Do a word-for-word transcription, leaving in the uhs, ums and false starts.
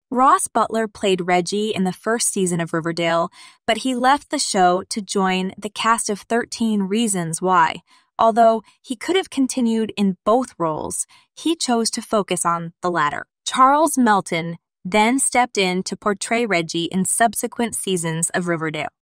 Ross Butler played Reggie in the first season of Riverdale, but he left the show to join the cast of thirteen Reasons Why. Although he could have continued in both roles, he chose to focus on the latter. Charles Melton then stepped in to portray Reggie in subsequent seasons of Riverdale.